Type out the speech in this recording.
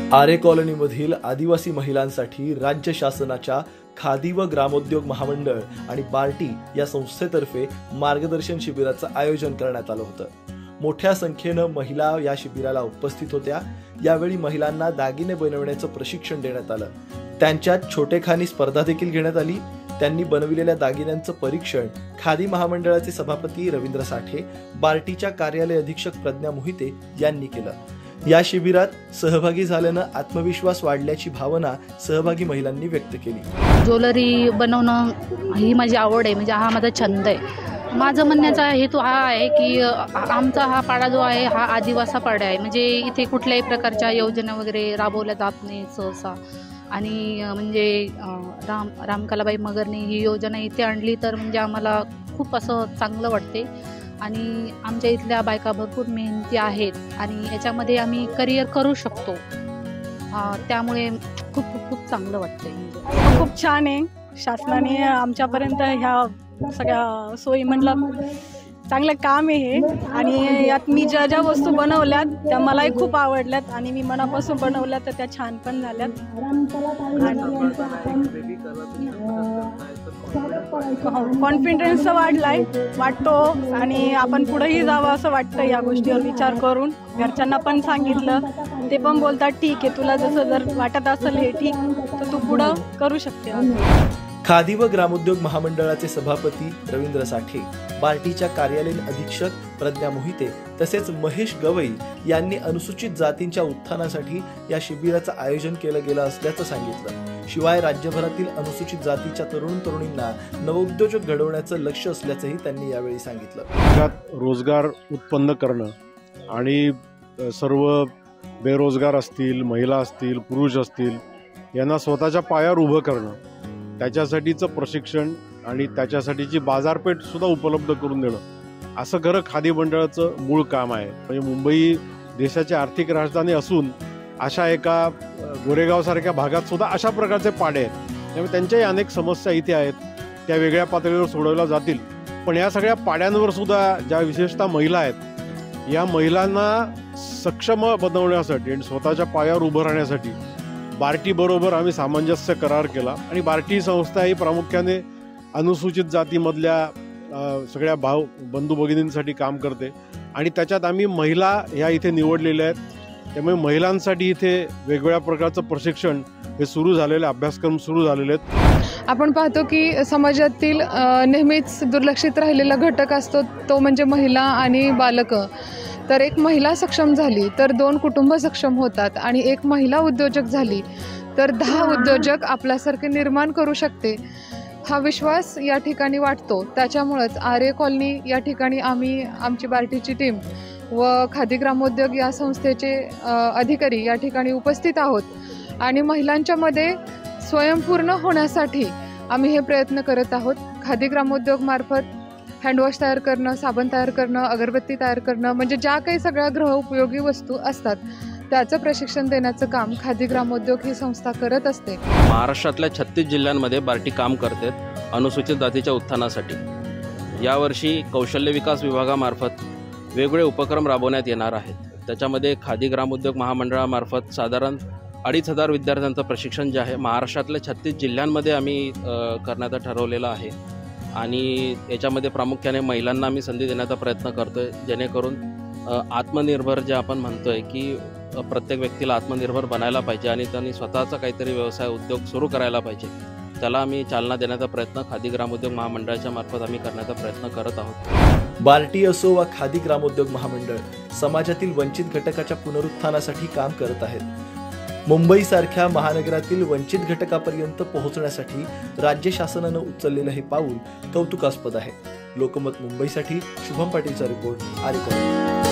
आरे कॉलनीमधील आदिवासी महिलांसाठी राज्य शासनाच्या खादी व ग्रामोद्योग महामंडळ आणि बार्टी या संस्थेतर्फे मार्गदर्शन शिबिराचं आयोजन करण्यात आलं होतं। मोठ्या संख्येनं महिला या शिबिराला उपस्थित होत्या। यावेळी महिलांना दागिने बनवण्याचं प्रशिक्षण देण्यात आलं। त्यांच्यात छोटेखानी स्पर्धा देखील घेण्यात आली। त्यांनी बनविलेल्या दागिन्यांचं परीक्षण खादी महामंडळाचे सभापती रवींद्र साठे, बार्टीच्या कार्यालय अधीक्षक प्रज्ञा मोहिते यांनी केलं। या शिबिरात सहभागी झाल्यानं आत्मविश्वास वाढल्याची भावना सहभागी महिलांनी व्यक्त केली। ज्वेलरी बनवणं ही माझी आवड आहे, म्हणजे हा माझा छंद आहे। माझं म्हणण्याचा हेतू हा आहे की आमचा हा पाडा जो आहे हा आदिवासी पाडा आहे, म्हणजे इथे कुठल्याही प्रकारच्या योजना वगैरे राबवल्या जात नाही सहसा। आणि म्हणजे रामकलाबाई मगरने ही योजना इथे आणली तर म्हणजे आम्हाला खूप असं चांगलं वाटते। आणि आमच्या इथल्या बायका भरपूर मेहनती आहेत आणि याच्यामध्ये आम्ही करिअर करू शकतो, त्यामुळे खूप खूप खूप चांगलं वाटतंय। म्हणजे खूप छान आहे, शासनाने आमच्यापर्यंत ह्या सगळ्या सोयी म्हणलं चांगलं काम आहे हे। आणि यात मी ज्या ज्या वस्तू बनवल्यात त्या मलाही खूप आवडल्यात आणि मी मनापासून बनवल्या तर त्या छान पण झाल्यात। कॉन्फिडन्स वाटतो आणि आपण पुढेही जावं असं वाटतं या गोष्टीवर विचार करून। घरच्यांना पण सांगितलं, ते पण बोलतात ठीक आहे, तुला जसं जर वाटत असेल हे ठीक तर तू पुढं करू शकते। खादी व ग्रामोद्योग महामंडळाचे सभापती रवींद्र साठे, बार्टीच्या कार्यालयीन अधीक्षक प्रज्ञा मोहिते तसेच महेश गवई यांनी अनुसूचित जातींच्या उत्थानासाठी या शिबिराचं आयोजन केलं गेलं असल्याचं सांगितलं। शिवाय राज्यभरातील अनुसूचित जातीच्या तरुण तरुणींना नवोद्योजक घडवण्याचं लक्ष्य असल्याचंही त्यांनी यावेळी सांगितलं। रोजगार उत्पन्न करणं आणि सर्व बेरोजगार असतील, महिला असतील, पुरुष असतील यांना स्वतःच्या पायावर उभं करणं, त्याच्यासाठीचं प्रशिक्षण आणि त्याच्यासाठीची बाजारपेठ सुद्धा उपलब्ध करून देणं असं खरं खादी मंडळाचं मूळ काम आहे। म्हणजे मुंबई देशाची आर्थिक राजधानी असून अशा एका गोरेगावसारख्या भागात सुद्धा अशा प्रकारचे पाडे आहेत, त्यामुळे त्यांच्याही अनेक समस्या इथे आहेत, त्या वेगळ्या पातळीवर सोडवल्या जातील। पण या सगळ्या पाड्यांवर सुद्धा ज्या विशेषतः महिला आहेत, या महिलांना सक्षम बनवण्यासाठी आणि स्वतःच्या पायावर उभं राहण्यासाठी बार्टी बरोबर आम्ही सामंजस्य करार केला। आणि बार्टी संस्था ही प्रामुख्याने अनुसूचित जातीमधल्या सगळ्या बंधू भगिनींसाठी काम करते आणि त्याच्यात आम्ही महिला ह्या इथे निवडलेल्या आहेत। त्यामुळे महिलांसाठी इथे वेगवेगळ्या प्रकारचं प्रशिक्षण हे सुरू झालेले, अभ्यासक्रम सुरू झालेले आहेत। आपण पाहतो की समाजातील नेहमीच दुर्लक्षित राहिलेला घटक असतो तो म्हणजे महिला आणि बालकं। तर एक महिला सक्षम झाली तर 2 कुटुंब सक्षम होतात आणि एक महिला उद्योजक झाली तर 10 उद्योजक आपल्यासारखे निर्माण करू शकते, हा विश्वास या ठिकाणी वाटतो। त्याच्यामुळेच आरे कॉलनी या ठिकाणी आम्ही आमची बार्टीची टीम व खादी ग्रामोद्योग या संस्थेचे अधिकारी या ठिकाणी उपस्थित आहोत आणि महिलांच्या मध्ये स्वयंपूर्ण होण्यासाठी आम्ही हे प्रयत्न करत आहोत। खादी ग्रामोद्योग मार्फत हँडवॉश तयार करणं, साबण तयार करणं, अगरबत्ती तयार करणं, म्हणजे ज्या काही सगळ्या गृहोपयोगी वस्तू असतात त्याचं प्रशिक्षण देण्याचं काम खादी ग्रामोद्योग ही संस्था करत असते। महाराष्ट्रातल्या 36 जिल्ह्यांमध्ये बार्टी काम करते अनुसूचित जातीच्या उत्थानासाठी। यावर्षी कौशल्य विकास विभागामार्फत वेगवेगळे उपक्रम राबवण्यात येणार आहेत। त्याच्यामध्ये खादी ग्रामोद्योग महामंडळामार्फत साधारण 2500 विद्यार्थ्यांचं प्रशिक्षण जे आहे महाराष्ट्रातल्या 36 जिल्ह्यांमध्ये आम्ही करण्याचं ठरवलेलं आहे। आणि याच्यामध्ये प्रामुख्याने महिलांना आम्ही संधी देण्याचा प्रयत्न करतोय, जेणेकरून आत्मनिर्भर जे आपण म्हणतोय की प्रत्येक व्यक्तीला आत्मनिर्भर बनायला पाहिजे आणि त्यांनी स्वतःचा काहीतरी व्यवसाय उद्योग सुरू करायला पाहिजे, त्याला आम्ही चालना देण्याचा प्रयत्न खादी ग्रामोद्योग महामंडळाच्या मार्फत आम्ही करण्याचा प्रयत्न करत आहोत। बार्टी असो वा खादी ग्रामोद्योग महामंडळ समाजातील वंचित घटकाच्या पुनरुत्थानासाठी काम करत आहेत। मुंबईसारख्या महानगरातील वंचित घटकापर्यंत पोहोचण्यासाठी राज्य शासनानं उचललेलं हे पाऊल कौतुकास्पद आहे। लोकमत मुंबईसाठी शुभम पाटीलचा रिपोर्ट, आरे कॉलनी।